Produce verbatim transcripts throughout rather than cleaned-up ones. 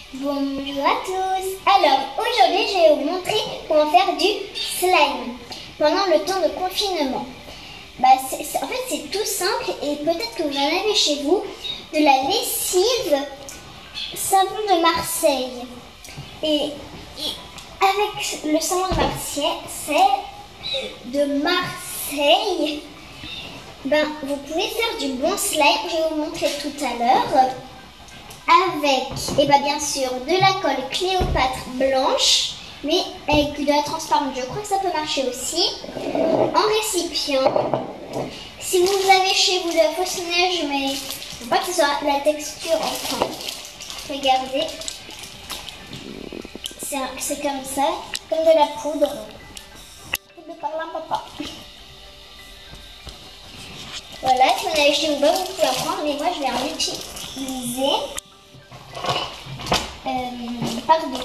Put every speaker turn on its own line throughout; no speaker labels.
Bonjour à tous. Alors aujourd'hui je vais vous montrer comment faire du slime pendant le temps de confinement. Bah, c'est, c'est, en fait c'est tout simple et peut-être que vous en avez chez vous. De la lessive savon de Marseille. Et, et avec le savon de Marseille, c'est de Marseille. Ben, vous pouvez faire du bon slime. Je vais vous montrer tout à l'heure. Avec, et ben bien sûr, de la colle Cléopâtre blanche, mais avec de la transparente. Je crois que ça peut marcher aussi. En récipient. Si vous avez chez vous de la fausse neige, mais il ne faut pas que ce soit la texture enfin. Regardez. C'est, c'est comme ça, comme de la poudre. Poudre de parlimpapa. Voilà, si vous en avez chez vous, vous pouvez en prendre, mais moi je vais en utiliser. Euh, pardon.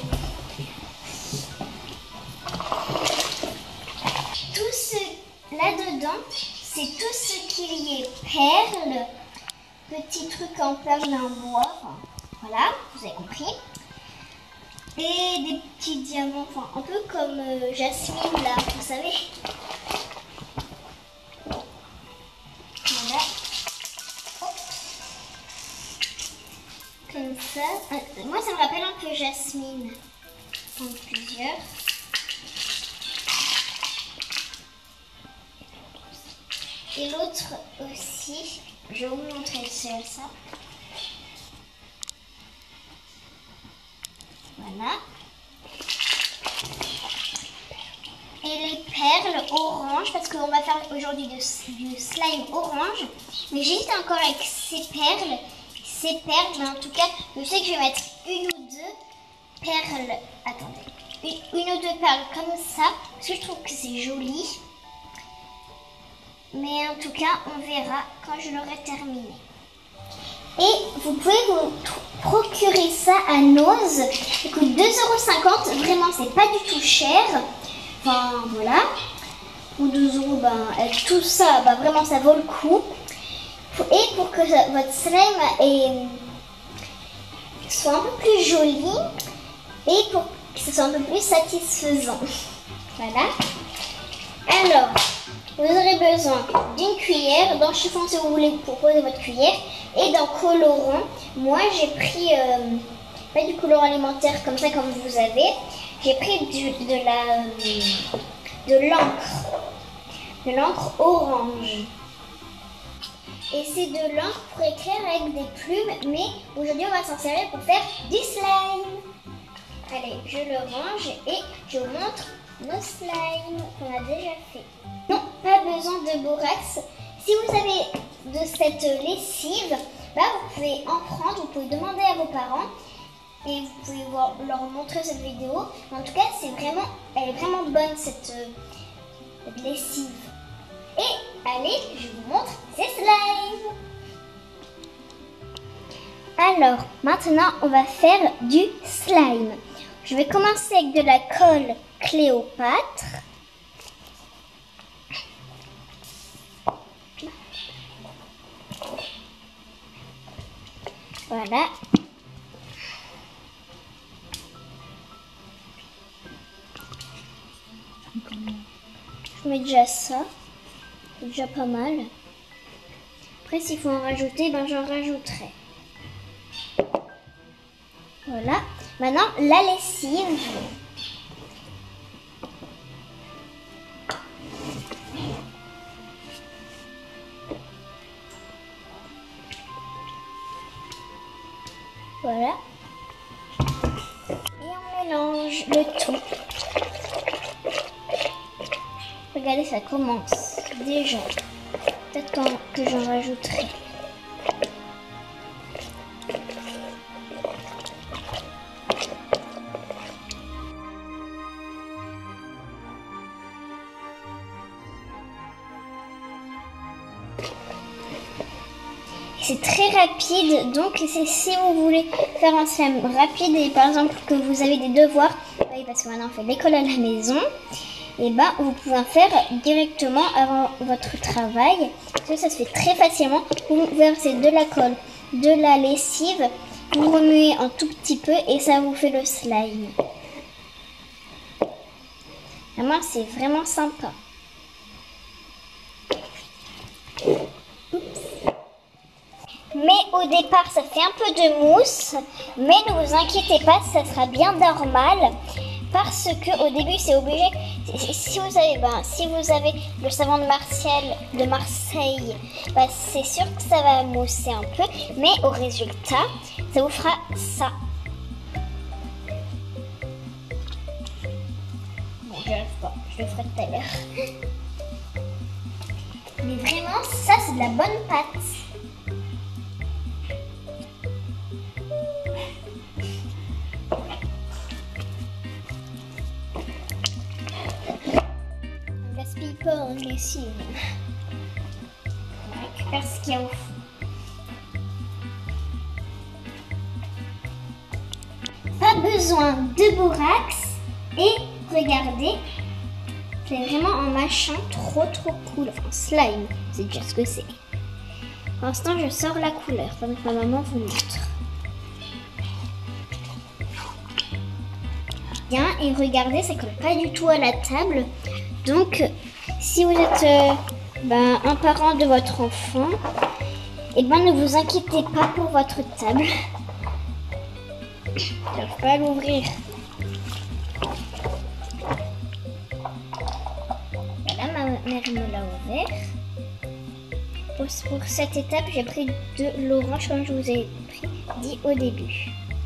Tout ce là-dedans, c'est tout ce qui est perles, petits trucs en perles en bois, enfin, voilà, vous avez compris. Et des petits diamants, enfin un peu comme euh, Jasmine là, vous savez. Voilà. Comme ça. Moi, ça me rappelle un peu Jasmine. En plusieurs. Et l'autre aussi. Je vais vous montrer ça. Voilà. Et les perles orange, parce qu'on va faire aujourd'hui du, du slime orange. Mais j'hésite encore avec ces perles. Ces perles, mais en tout cas, je sais que je vais mettre une ou deux perles. Attendez, une, une ou deux perles comme ça, parce que je trouve que c'est joli. Mais en tout cas, on verra quand je l'aurai terminé. Et vous pouvez vous procurer ça à Nose. Ça coûte deux euros cinquante. Vraiment, c'est pas du tout cher. Enfin, voilà. Ou deux euros, ben, tout ça, ben, vraiment, ça vaut le coup. Et pour que votre slime est, soit un peu plus joli et pour que ce soit un peu plus satisfaisant. Voilà. Alors, vous aurez besoin d'une cuillère, d'un chiffon si vous voulez pour poser votre cuillère et d'un colorant. Moi, j'ai pris, euh, pas du colorant alimentaire comme ça comme vous avez, j'ai pris du, de la, de l'encre, de l'encre orange. Et c'est de l'encre pour écrire avec des plumes, mais aujourd'hui on va s'en servir pour faire du slime. Allez, je le range et je vous montre nos slimes qu'on a déjà fait. Non, pas besoin de borax. Si vous avez de cette lessive, bah vous pouvez en prendre, vous pouvez demander à vos parents et vous pouvez voir, leur montrer cette vidéo. En tout cas, c'est vraiment, elle est vraiment bonne cette, cette lessive. Et allez, je vous montre ces slimes. Alors, maintenant, on va faire du slime. Je vais commencer avec de la colle Cléopâtre. Voilà. Je mets déjà ça. C'est déjà pas mal. Après, s'il faut en rajouter, ben j'en rajouterai. Voilà. Maintenant, la lessive. Voilà. Et on mélange le tout. Regardez, ça commence déjà. Peut-être que j'en rajouterai. C'est très rapide, donc c'est si vous voulez faire un slime rapide et par exemple que vous avez des devoirs, oui, parce que maintenant on fait l'école à la maison, et ben vous pouvez en faire directement avant votre travail. Ça, ça se fait très facilement. Vous versez de la colle, de la lessive Vous remuez un tout petit peu et ça vous fait le slime. Vraiment, c'est vraiment sympa. Mais au départ, ça fait un peu de mousse. Mais ne vous inquiétez pas, ça sera bien normal. Parce que au début, c'est obligé. Si vous avez, ben, si vous avez le savon de Marseille, de Marseille, ben, c'est sûr que ça va mousser un peu. Mais au résultat, ça vous fera ça. Bon, je n'arrive pas. Je le ferai tout à l'heure. Mais vraiment, ça, c'est de la bonne pâte. Pas en lessive. On récupère ce qu'il y a au fond. Pas besoin de borax et regardez, c'est vraiment un machin trop trop cool. Enfin slime, c'est déjà ce que c'est. Pour l'instant je sors la couleur pendant que ma maman vous montre. Bien, et regardez, ça colle pas du tout à la table. Donc si vous êtes euh, ben, un parent de votre enfant, et ben ne vous inquiétez pas pour votre table. Je n'arrive pas à l'ouvrir. Voilà, ma mère me l'a ouvert. Pour, pour cette étape, j'ai pris de l'orange comme je vous ai pris, dit au début.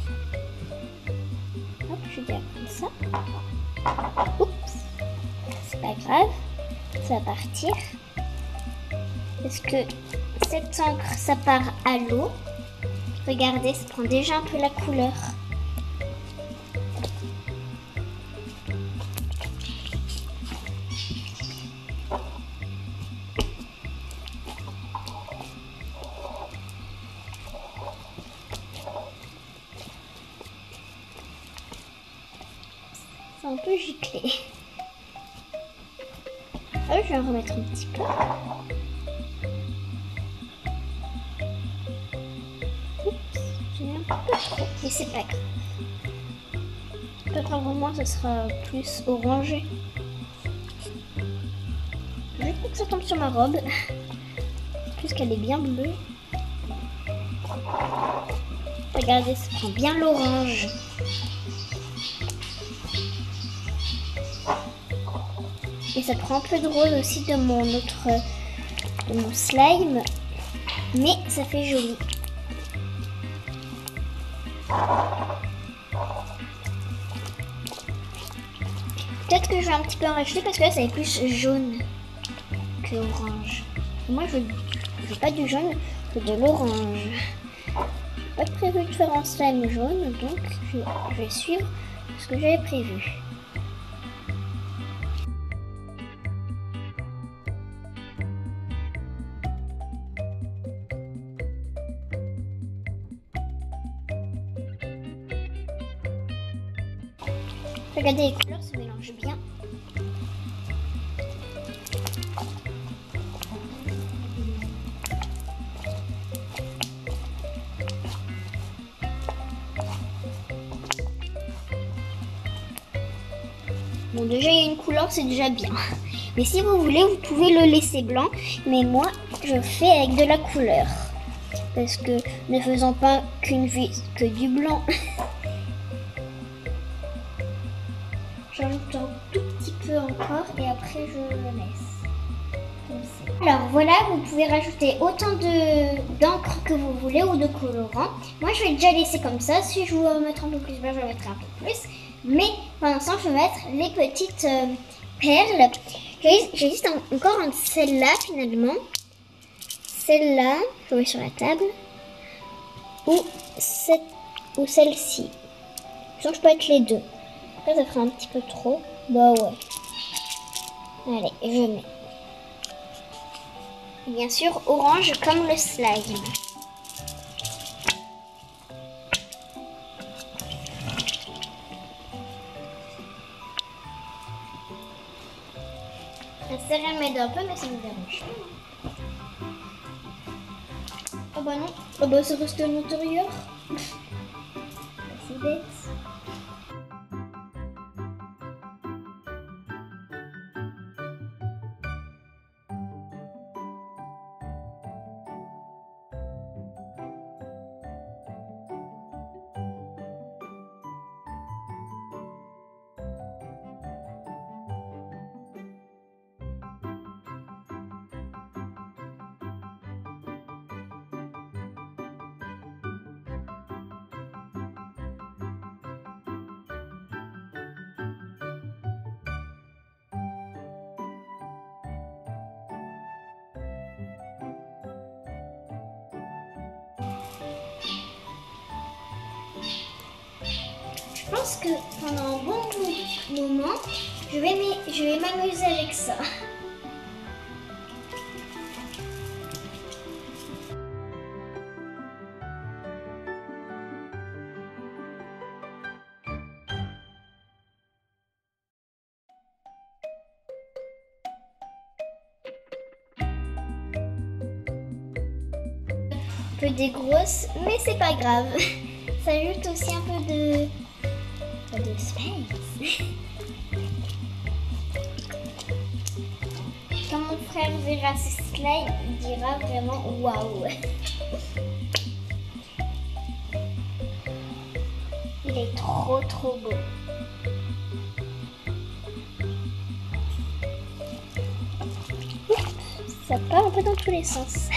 Hop, je vais prendre ça. Oups, c'est pas grave. Ça va partir parce que cette encre ça part à l'eau. Regardez, ça prend déjà un peu la couleur. C'est un peu giclé. Oh, je vais en remettre un petit peu. Oups, j'ai mis un peu trop, mais c'est pas grave. Peut-être pour moi, ça sera plus orangé. Je veux pas que ça tombe sur ma robe, puisqu'elle est bien bleue. Regardez, ça prend bien l'orange. Et ça prend un peu de rose aussi de mon autre, de mon slime, mais ça fait joli. Peut-être que je vais un petit peu en rajouter parce que là ça est plus jaune que orange. Moi je veux pas du jaune, que de l'orange. J'ai pas prévu de faire un slime jaune, donc je, je vais suivre ce que j'avais prévu. Regardez, les couleurs se mélangent bien. Bon, déjà il y a une couleur, c'est déjà bien. Mais si vous voulez, vous pouvez le laisser blanc. Mais moi, je fais avec de la couleur. Parce que ne faisant pas qu'une vie, que du blanc. J'ajoute un tout petit peu encore et après je le laisse. Comme ça. Alors voilà, vous pouvez rajouter autant de d'encre que vous voulez ou de colorant. Moi je vais déjà laisser comme ça. Si je veux mettre un peu plus blanc, je vais mettre un peu plus. Mais pour l'instant, je vais mettre les petites euh, perles. J'hésite encore entre celle-là finalement. Celle-là, je vais sur la table. Ou, cette, ou celle-ci. Je sens que je peux mettre les deux. Après, ça fera un petit peu trop. Bah ouais. Allez, je mets. Bien sûr, orange comme le slime. La céréale m'aide un peu, mais ça me dérange. Oh bah non. Oh bah ça reste à l'intérieur. bête. Je pense que pendant un bon moment, je vais m'y- je vais m'amuser avec ça. Un peu des grosses, mais c'est pas grave. Ça ajoute aussi un peu de, de space. Quand mon frère verra ce slime, il dira vraiment waouh. Il est trop trop beau. Ça part un peu dans tous les sens.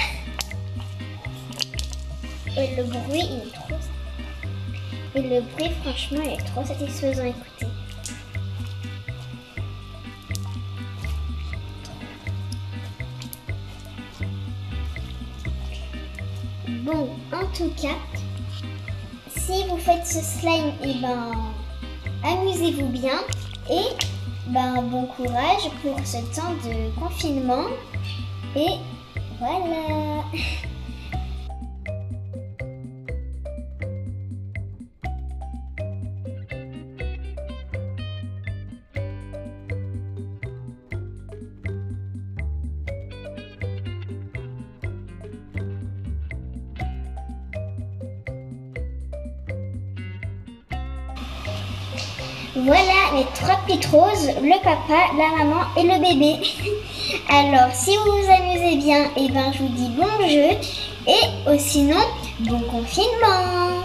Et le bruit, il est trop... Et le bruit, franchement, il est trop satisfaisant à écouter. Bon, en tout cas, si vous faites ce slime, et ben, amusez-vous bien et ben, bon courage pour ce temps de confinement. Et voilà. Voilà les trois petites roses, le papa, la maman et le bébé. Alors si vous vous amusez bien, et ben je vous dis bon jeu et sinon bon confinement.